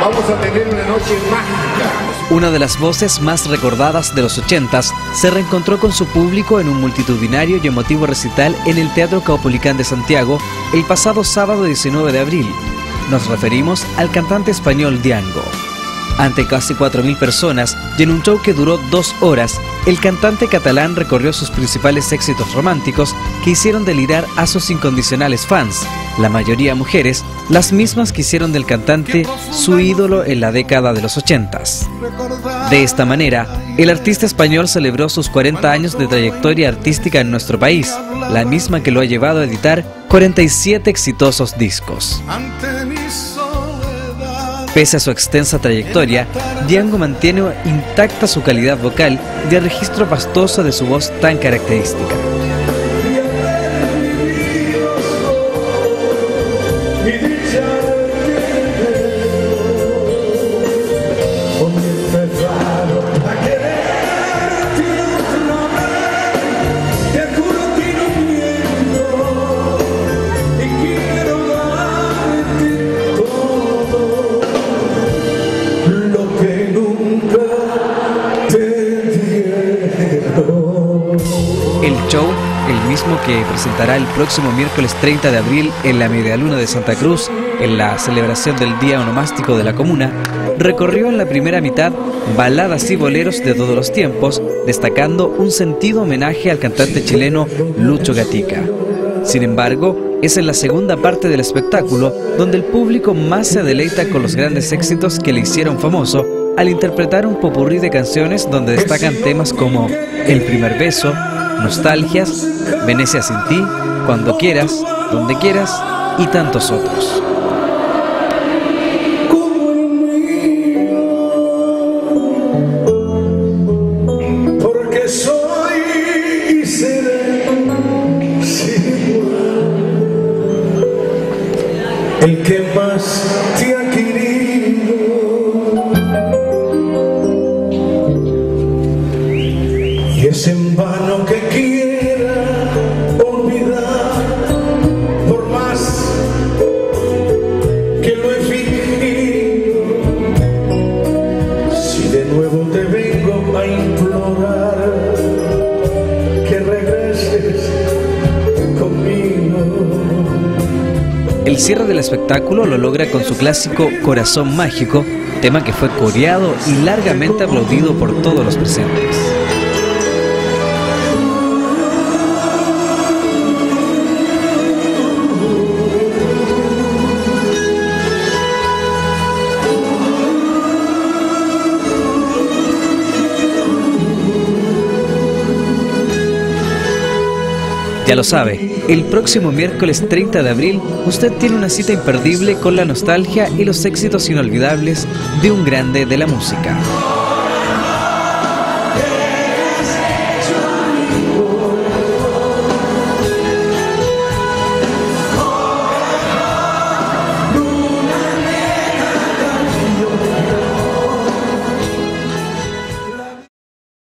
vamos a tener una noche mágica. Una de las voces más recordadas de los 80s se reencontró con su público en un multitudinario y emotivo recital en el Teatro Caupolicán de Santiago el pasado sábado 19 de abril. Nos referimos al cantante español Diango. Ante casi 4.000 personas y en un show que duró 2 horas, el cantante catalán recorrió sus principales éxitos románticos que hicieron delirar a sus incondicionales fans, la mayoría mujeres, las mismas que hicieron del cantante su ídolo en la década de los 80s. De esta manera, el artista español celebró sus 40 años de trayectoria artística en nuestro país, la misma que lo ha llevado a editar 47 exitosos discos. Pese a su extensa trayectoria, Diango mantiene intacta su calidad vocal y el registro pastoso de su voz tan característica. El show, el mismo que presentará el próximo miércoles 30 de abril en la Medialuna de Santa Cruz, en la celebración del Día Onomástico de la Comuna, recorrió en la primera mitad baladas y boleros de todos los tiempos, destacando un sentido homenaje al cantante chileno Lucho Gatica. Sin embargo, es en la segunda parte del espectáculo donde el público más se deleita con los grandes éxitos que le hicieron famoso al interpretar un popurrí de canciones donde destacan temas como El primer beso, Nostalgias, Venecia sin ti, Cuando quieras, Donde quieras y tantos otros. Porque soy y seré el que más te ha querido. Y es en vano que quiera olvidar, por más que lo he fingido. Si de nuevo te vengo a implorar que regreses conmigo. El cierre del espectáculo lo logra con su clásico Corazón Mágico, tema que fue coreado y largamente aplaudido por todos los presentes. Ya lo sabe, el próximo miércoles 30 de abril usted tiene una cita imperdible con la nostalgia y los éxitos inolvidables de un grande de la música.